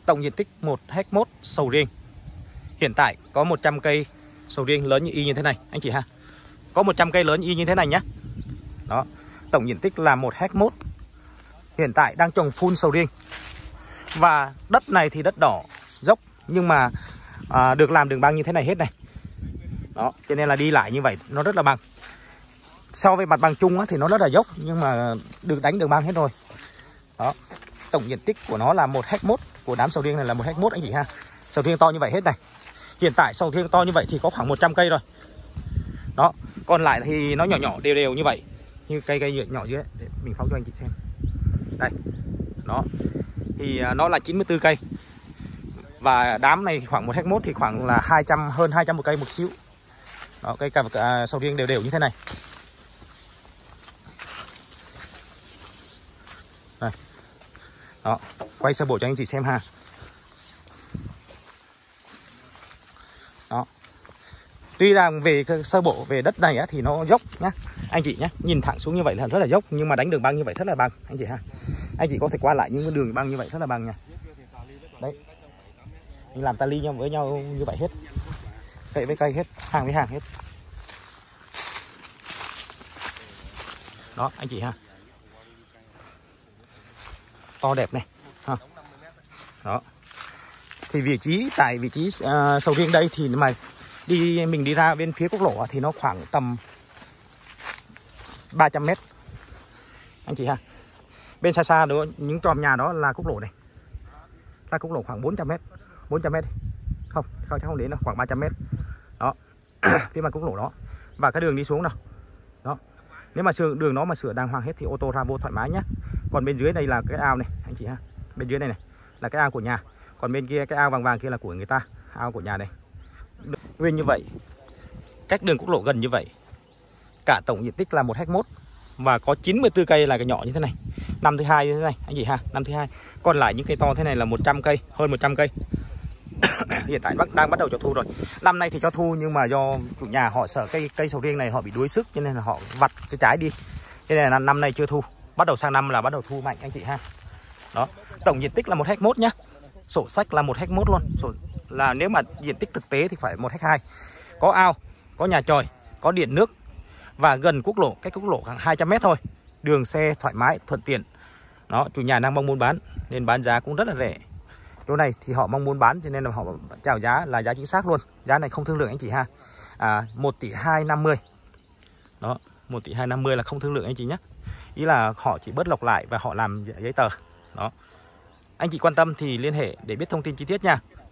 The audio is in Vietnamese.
Tổng diện tích 1,1 ha sầu riêng. Hiện tại có 100 cây sầu riêng lớn như y như thế này anh chị ha. Có 100 cây lớn y như thế này nhé. Đó, tổng diện tích là 1,1 ha. Hiện tại đang trồng full sầu riêng. Và đất này thì đất đỏ dốc, nhưng mà được làm đường băng như thế này hết này. Đó, cho nên là đi lại như vậy nó rất là bằng. So với mặt bằng chung thì nó rất là dốc, nhưng mà được đánh đường băng hết rồi. Đó, tổng diện tích của nó là 1,1 ha. Của đám sầu riêng này là 1,1 ha anh chị ha. Sầu riêng to như vậy hết này. Hiện tại sầu riêng to như vậy thì có khoảng 100 cây rồi. Đó, còn lại thì nó nhỏ nhỏ đều đều như vậy. Như cây nhỏ dưới để mình phóng cho anh chị xem. Đây. Đó. Thì nó là 94 cây. Và đám này khoảng 1,1 ha thì khoảng là hơn 200 một cây một xíu. Đó, cây sầu riêng đều đều như thế này. Đây. Đó, quay sơ bộ cho anh chị xem ha. Đó. Tuy rằng về sơ bộ về đất này thì nó dốc nhá anh chị nhé, nhìn thẳng xuống như vậy là rất là dốc, nhưng mà đánh đường băng như vậy rất là bằng anh chị ha. Anh chị có thể qua lại những đường băng như vậy rất là bằng nha. Đấy, mình làm tali nhau với nhau như vậy hết, cây với cây hết, hàng với hàng hết. Đó anh chị ha, to đẹp này ha. Đó, thì tại vị trí sầu riêng đây thì mà mình đi ra bên phía quốc lộ thì nó khoảng tầm 300 m anh chị ha. Bên xa xa đó, những chòm nhà đó là quốc lộ này, là quốc lộ khoảng 400 m, 400 m không chắc không đến đâu, khoảng 300 m. Đó phía mặt quốc lộ đó, và cái đường đi xuống nào. Đó, nếu mà đường nó mà sửa đàng hoàng hết thì ô tô ra vô thoải mái nhá. Còn bên dưới đây là cái ao này anh chị ha, bên dưới này này là cái ao của nhà, còn bên kia cái ao vàng vàng kia là của người ta, ao của nhà này. Nguyên như vậy, cách đường quốc lộ gần như vậy, cả tổng diện tích là 1,1 ha và có 94 cây là cái nhỏ như thế này. Năm thứ hai như thế này anh chị ha, năm thứ hai. Còn lại những cây to thế này là 100 cây, hơn 100 cây. Hiện tại đang bắt đầu cho thu rồi. Năm nay thì cho thu, nhưng mà do chủ nhà họ sợ cây sầu riêng này họ bị đuối sức, cho nên là họ vặt cái trái đi. Cho nên là năm nay chưa thu. Bắt đầu sang năm là bắt đầu thu mạnh anh chị ha. Đó, tổng diện tích là 1,1 ha nhá. Sổ sách là 1,1 ha luôn. Sổ là nếu mà diện tích thực tế thì phải 1,2 ha. Có ao, có nhà chòi, có điện nước và gần quốc lộ, cách quốc lộ khoảng 200 m thôi. Đường xe thoải mái, thuận tiện. Đó, chủ nhà đang mong muốn bán nên bán giá cũng rất là rẻ. Chỗ này thì họ mong muốn bán cho nên là họ chào giá là giá chính xác luôn. Giá này không thương lượng anh chị ha. 1,250 tỷ. Đó, 1,250 tỷ là không thương lượng anh chị nhé. Ý là họ chỉ bớt lọc lại và họ làm giấy tờ. Đó. Anh chị quan tâm thì liên hệ để biết thông tin chi tiết nha.